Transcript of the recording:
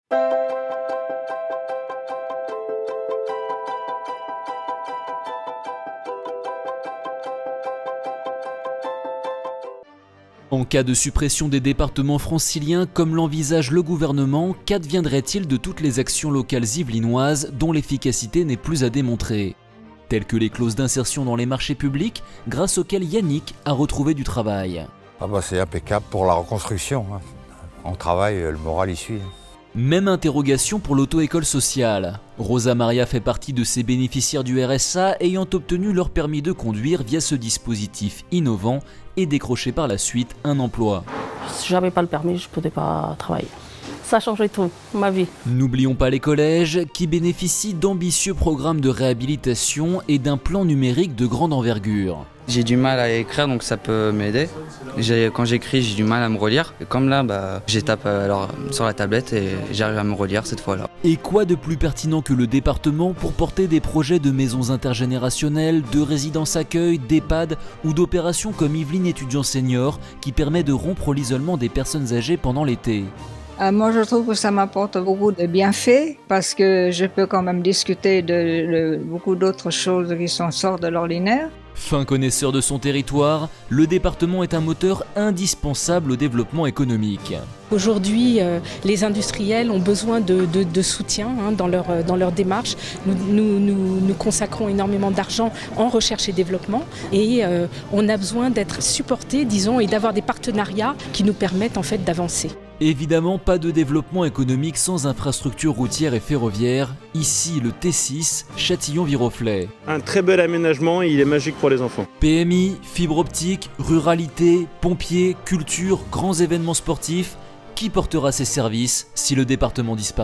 En cas de suppression des départements franciliens, comme l'envisage le gouvernement, qu'adviendrait-il de toutes les actions locales yvelinoises dont l'efficacité n'est plus à démontrer? Telles que les clauses d'insertion dans les marchés publics, grâce auxquelles Yannick a retrouvé du travail. C'est impeccable pour la reconstruction. On travaille, le moral y suit. Même interrogation pour l'auto-école sociale. Rosa Maria fait partie de ces bénéficiaires du RSA ayant obtenu leur permis de conduire via ce dispositif innovant et décroché par la suite un emploi. Si j'avais pas le permis, je ne pouvais pas travailler. Ça a changé tout, ma vie. N'oublions pas les collèges qui bénéficient d'ambitieux programmes de réhabilitation et d'un plan numérique de grande envergure. J'ai du mal à écrire, donc ça peut m'aider. Quand j'écris, j'ai du mal à me relire. Et comme là, j'étape sur la tablette et j'arrive à me relire cette fois-là. Et quoi de plus pertinent que le département pour porter des projets de maisons intergénérationnelles, de résidences accueil, d'EHPAD ou d'opérations comme Yvelines Étudiants Seniors qui permet de rompre l'isolement des personnes âgées pendant l'été. Moi, je trouve que ça m'apporte beaucoup de bienfaits parce que je peux quand même discuter de beaucoup d'autres choses qui sortent de l'ordinaire. Fin connaisseur de son territoire, le département est un moteur indispensable au développement économique. Aujourd'hui, les industriels ont besoin de soutien dans leur démarche. Nous consacrons énormément d'argent en recherche et développement et on a besoin d'être supportés, disons, et d'avoir des partenariats qui nous permettent en fait d'avancer. Évidemment, pas de développement économique sans infrastructures routières et ferroviaires. Ici, le T6, Châtillon-Viroflay. Un très bel aménagement et il est magique pour les enfants. PMI, fibre optique, ruralité, pompiers, culture, grands événements sportifs. Qui portera ces services si le département disparaît ?